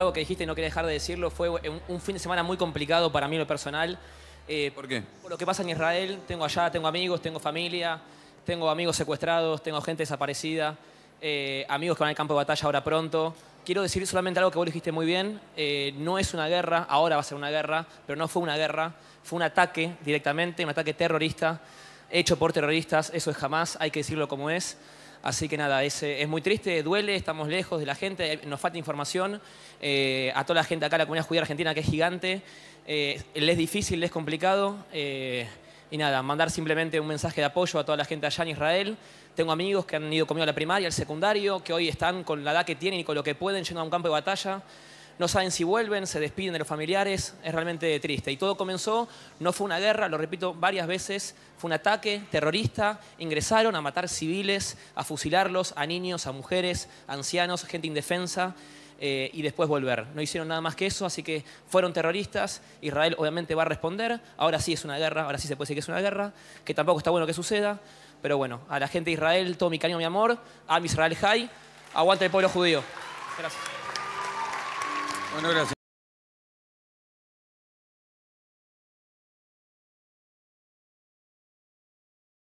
Algo que dijiste y no quería dejar de decirlo, fue un fin de semana muy complicado para mí en lo personal. ¿Por qué? Por lo que pasa en Israel, tengo amigos, tengo familia, tengo amigos secuestrados, tengo gente desaparecida, amigos que van al campo de batalla ahora pronto. Quiero decir solamente algo que vos dijiste muy bien, no es una guerra, ahora va a ser una guerra, pero no fue una guerra, fue un ataque directamente, un ataque terrorista, hecho por terroristas, eso es Hamás, hay que decirlo como es. Así que nada, es muy triste, duele, estamos lejos de la gente, nos falta información. A toda la gente acá, la comunidad judía argentina, que es gigante, le es difícil, le es complicado. Y nada, mandar simplemente un mensaje de apoyo a toda la gente allá en Israel. Tengo amigos que han ido conmigo a la primaria, al secundario, que hoy están con la edad que tienen y con lo que pueden yendo a un campo de batalla. No saben si vuelven, se despiden de los familiares, es realmente triste. Y todo comenzó, no fue una guerra, lo repito varias veces, fue un ataque terrorista, ingresaron a matar civiles, a fusilarlos, a niños, a mujeres, a ancianos, gente indefensa, y después volver. No hicieron nada más que eso, así que fueron terroristas, Israel obviamente va a responder, ahora sí es una guerra, ahora sí se puede decir que es una guerra, que tampoco está bueno que suceda, pero bueno, a la gente de Israel, todo mi cariño, mi amor, Am Israel Jai, aguante el pueblo judío. Gracias. Bueno, gracias.